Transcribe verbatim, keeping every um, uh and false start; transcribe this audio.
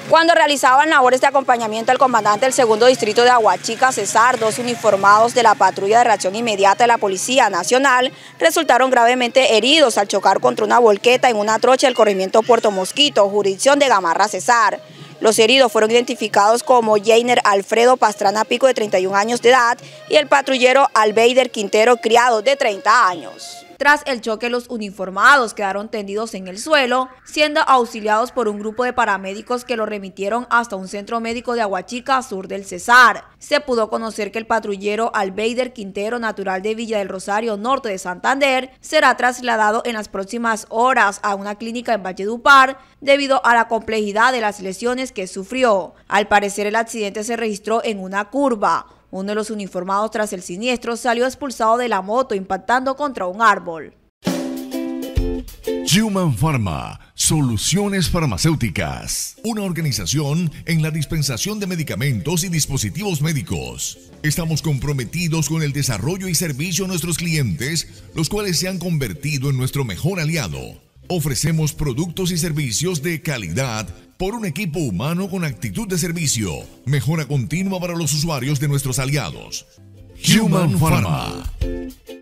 Cuando realizaban labores de acompañamiento al comandante del segundo distrito de Aguachica, Cesar, dos uniformados de la patrulla de reacción inmediata de la Policía Nacional resultaron gravemente heridos al chocar contra una volqueta en una trocha del corregimiento Puerto Mosquito, jurisdicción de Gamarra, Cesar. Los heridos fueron identificados como Jainer Alfredo Pastrana Pico, de treinta y un años de edad, y el patrullero Albeider Quintero Criado, de treinta años. Tras el choque, los uniformados quedaron tendidos en el suelo, siendo auxiliados por un grupo de paramédicos que los remitieron hasta un centro médico de Aguachica, sur del Cesar. Se pudo conocer que el patrullero Albeider Quintero, natural de Villa del Rosario, norte de Santander, será trasladado en las próximas horas a una clínica en Valledupar debido a la complejidad de las lesiones que sufrió. Al parecer, el accidente se registró en una curva. Uno de los uniformados, tras el siniestro, salió expulsado de la moto impactando contra un árbol. Human Pharma, soluciones farmacéuticas, una organización en la dispensación de medicamentos y dispositivos médicos. Estamos comprometidos con el desarrollo y servicio a nuestros clientes, los cuales se han convertido en nuestro mejor aliado. Ofrecemos productos y servicios de calidad por un equipo humano con actitud de servicio. Mejora continua para los usuarios de nuestros aliados. Human Pharma.